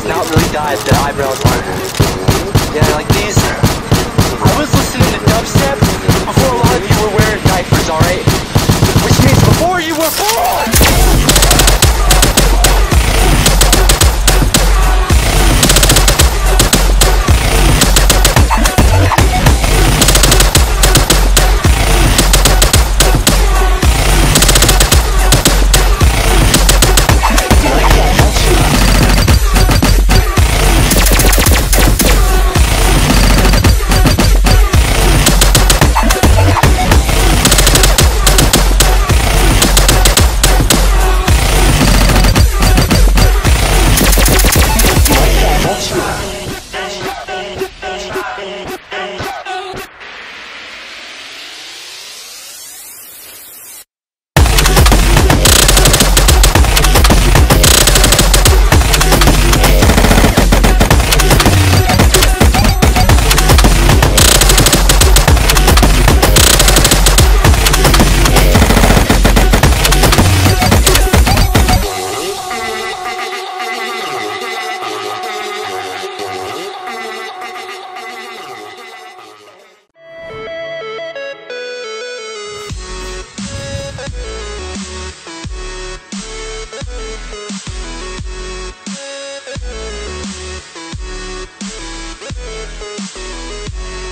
eyes not really dyed, the eyebrows are. Yeah, like these. I was listening to dubstep before a lot of you were wearing diapers, alright? Which means before you were born!